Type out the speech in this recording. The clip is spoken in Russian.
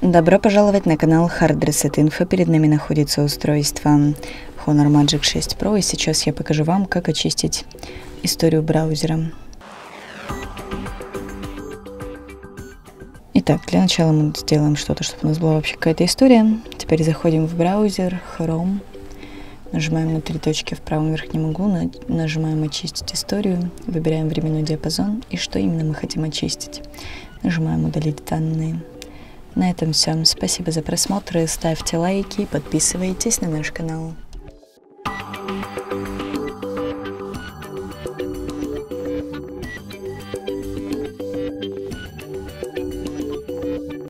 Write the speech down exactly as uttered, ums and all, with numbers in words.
Добро пожаловать на канал Hard Reset Info. Перед нами находится устройство Honor Magic шесть Pro, и сейчас я покажу вам, как очистить историю браузера. Итак, для начала мы сделаем что-то, чтобы у нас была вообще какая-то история. Теперь заходим в браузер, Chrome, нажимаем на три точки в правом верхнем углу, нажимаем «Очистить историю», выбираем временной диапазон и что именно мы хотим очистить. Нажимаем «Удалить данные». На этом все. Спасибо за просмотр, ставьте лайки, подписывайтесь на наш канал.